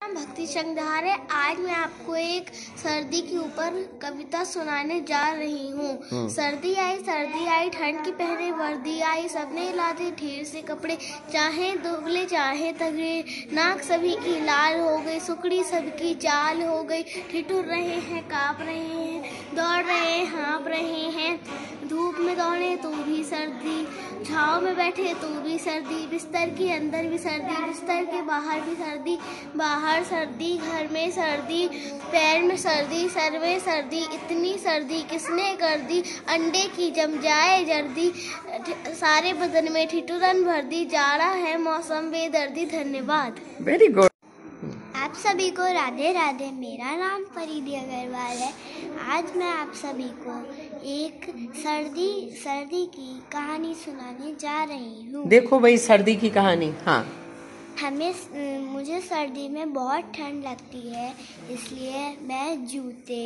भक्ति संधारे। आज मैं आपको एक सर्दी के ऊपर कविता सुनाने जा रही हूँ। सर्दी आई ठंड की पहले वर्दी आई, सबने ला दे ढेर से कपड़े, चाहे दुबले चाहे तगड़े, नाक सभी की लाल हो गई, सुकड़ी सबकी चाल हो गई, ठिठुर रहे हैं काँप रहे हैं, दौड़ रहे हैं हाँप रहे हैं, धूप में दौड़े तो भी सर्दी, छाँव में बैठे तो भी सर्दी, बिस्तर के अंदर भी सर्दी, बिस्तर के बाहर भी सर्दी, बाहर सर्दी, घर में सर्दी, पैर में सर्दी, सर में सर्दी, इतनी सर्दी किसने कर दी, अंडे की जम जाए जर्दी, सारे बदन में ठिठुरन भर दी, जाड़ा है मौसम बेदर्दी। धन्यवाद। Very good. आप सभी को राधे राधे। मेरा नाम फरीदी अग्रवाल है। आज मैं आप सभी को एक सर्दी की कहानी सुनाने जा रही हूँ। देखो भाई, सर्दी की कहानी। हाँ, मुझे सर्दी में बहुत ठंड लगती है, इसलिए मैं जूते,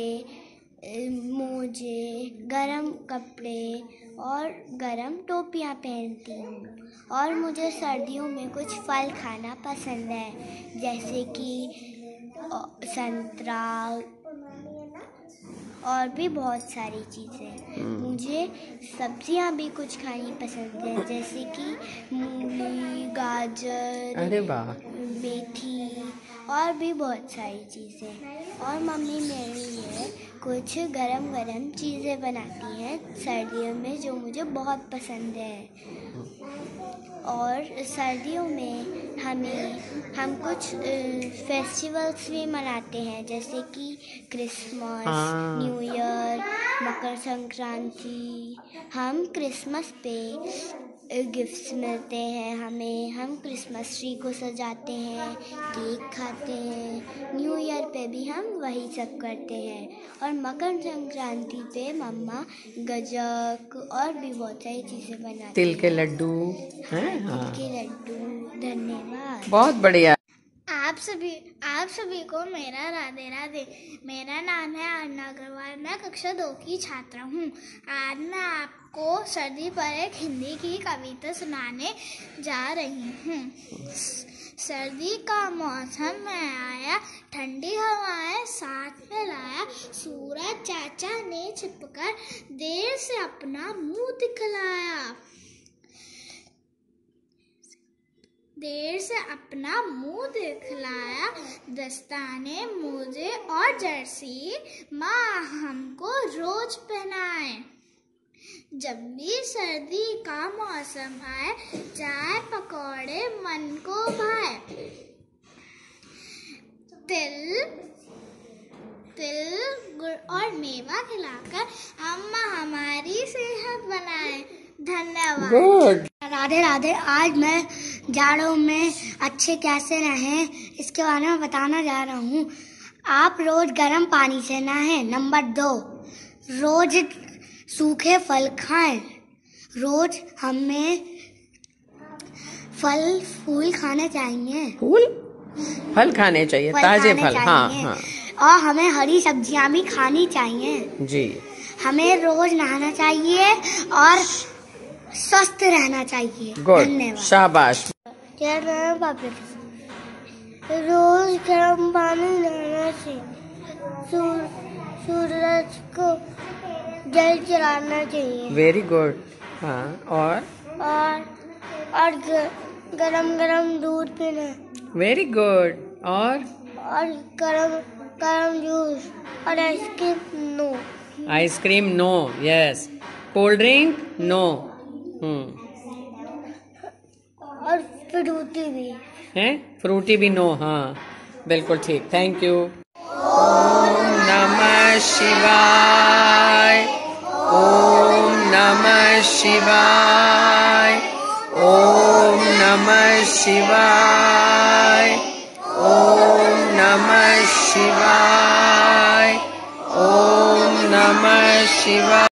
मोजे, गरम कपड़े और गरम टोपियाँ पहनती हूँ। और मुझे सर्दियों में कुछ फल खाना पसंद है, जैसे कि संतरा और भी बहुत सारी चीज़ें। मुझे सब्जियां भी कुछ खानी पसंद है, जैसे कि मूली, गाजर, अरे वाह, मेथी और भी बहुत सारी चीज़ें। और मम्मी मेरे लिए कुछ गरम चीज़ें बनाती हैं सर्दियों में, जो मुझे बहुत पसंद है। और सर्दियों में हम कुछ फेस्टिवल्स भी मनाते हैं, जैसे कि Christmas, new year, Makar Sankranti. हम क्रिसमस पे गिफ्ट्स मिलते हैं हमें, हम क्रिसमस ट्री को सजाते हैं, केक खाते हैं। न्यू ईयर पे भी हम वही सब करते हैं। और मकर संक्रांति पे मम्मा गजक और भी बहुत सारी चीज़ें बनाती हैं। तिल के लड्डू हैं। तिल के लड्डू। धन्यवाद। बहुत बढ़िया। आप सभी को मेरा राधे राधे। मेरा नाम है आरना अग्रवाल। मैं कक्षा 2 की छात्रा हूँ। आज मैं आपको सर्दी पर एक हिंदी की कविता सुनाने जा रही हूँ। सर्दी का मौसम में आया, ठंडी हवाएं साथ में लाया, सूरज चाचा ने छिपकर देर से अपना मुंह दिखलाया, दस्ताने, मोजे और जर्सी माँ हमको रोज पहनाए। जब भी सर्दी का मौसम आए, चाय पकौड़े मन को भाए, तिल गुड़ और मेवा खिलाकर अम्मा हमारी सेहत बनाए। धन्यवाद। राधे राधे। आज मैं जाड़ों में अच्छे कैसे रहें इसके बारे में बताना जा रहा हूँ। आप रोज गर्म पानी से नहाएं। नंबर 2, रोज सूखे फल खाएं। रोज हमें फूल खाने चाहिए। फल खाने चाहिए, ताजे फल। हाँ। और हमें हरी सब्जियां भी खानी चाहिए जी। हमें रोज नहाना चाहिए और स्वस्थ रहना चाहिए। धन्यवाद। शाबाश। क्या नाम पापा? रोज गर्म पानी नहाना चाहिए, सूरज को जल चलाना चाहिए। Very good. हाँ, और गरम दूध पीना। Very good. और गरम जूस और ice cream no. Yes. Cold drink no. और फ्रूटी भी है, फ्रूटी भी नो। हाँ, बिल्कुल ठीक। Thank you. ओम नमः शिवाय, ओम नमः शिवाय, ओम नमः शिवाय, ओम नमः शिवाय, ओम नमः शिवाय।